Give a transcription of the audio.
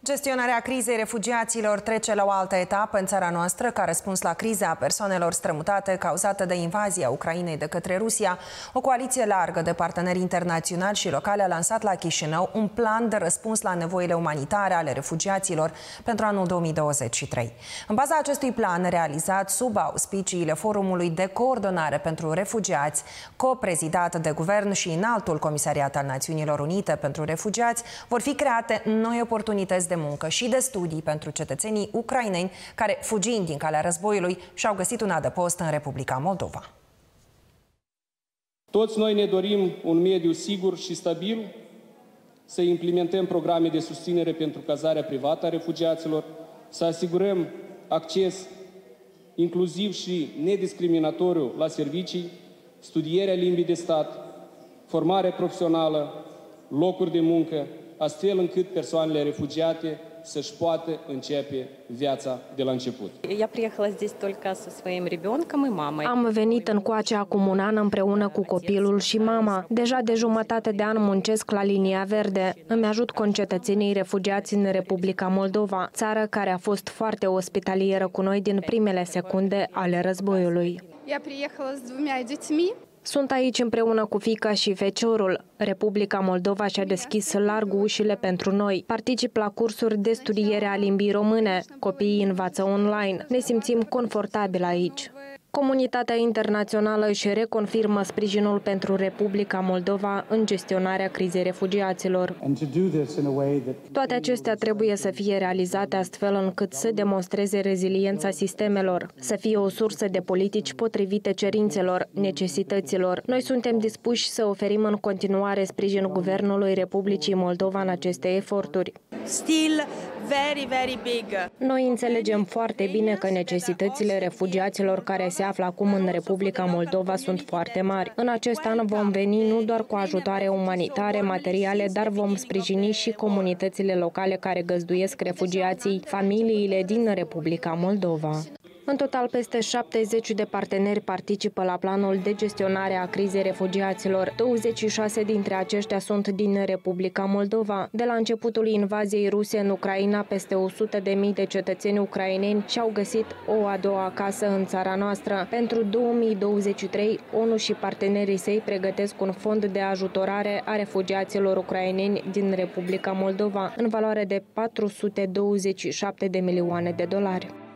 Gestionarea crizei refugiaților trece la o altă etapă în țara noastră. Ca răspuns la criza persoanelor strămutate cauzată de invazia Ucrainei de către Rusia, o coaliție largă de parteneri internaționali și locale a lansat la Chișinău un plan de răspuns la nevoile umanitare ale refugiaților pentru anul 2023. În baza acestui plan, realizat sub auspiciile Forumului de Coordonare pentru Refugiați, coprezidat de Guvern și Înaltul Comisariat al Națiunilor Unite pentru Refugiați, vor fi create noi oportunități de muncă și de studii pentru cetățenii ucraineni care, fugind din calea războiului, și-au găsit un adăpost în Republica Moldova. Toți noi ne dorim un mediu sigur și stabil, să implementăm programe de susținere pentru cazarea privată a refugiaților, să asigurăm acces inclusiv și nediscriminatoriu la servicii, studierea limbii de stat, formare profesională, locuri de muncă, astfel încât persoanele refugiate să-și poată începe viața de la început. Am venit încoace acum un an împreună cu copilul și mama. Deja de jumătate de an muncesc la Linia Verde. Îmi ajut concetățenii refugiați în Republica Moldova, țară care a fost foarte ospitalieră cu noi din primele secunde ale războiului. Sunt aici împreună cu fiica și feciorul. Republica Moldova și-a deschis larg ușile pentru noi. Particip la cursuri de studiere a limbii române. Copiii învață online. Ne simțim confortabil aici. Comunitatea internațională își reconfirmă sprijinul pentru Republica Moldova în gestionarea crizei refugiaților. Toate acestea trebuie să fie realizate astfel încât să demonstreze reziliența sistemelor, să fie o sursă de politici potrivite cerințelor, necesităților. Noi suntem dispuși să oferim în continuare sprijin Guvernului Republicii Moldova în aceste eforturi. Noi înțelegem foarte bine că necesitățile refugiaților care se află acum în Republica Moldova sunt foarte mari. În acest an vom veni nu doar cu ajutoare umanitare, materiale, dar vom sprijini și comunitățile locale care găzduiesc refugiații, familiile din Republica Moldova. În total, peste 70 de parteneri participă la planul de gestionare a crizei refugiaților. 26 dintre aceștia sunt din Republica Moldova. De la începutul invaziei ruse în Ucraina, peste 100.000 de cetățeni ucraineni și-au găsit o a doua casă în țara noastră. Pentru 2023, ONU și partenerii săi pregătesc un fond de ajutorare a refugiaților ucraineni din Republica Moldova, în valoare de 427 de milioane de dolari.